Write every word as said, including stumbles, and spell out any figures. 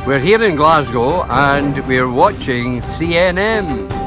We're here in Glasgow and we're watching C N M.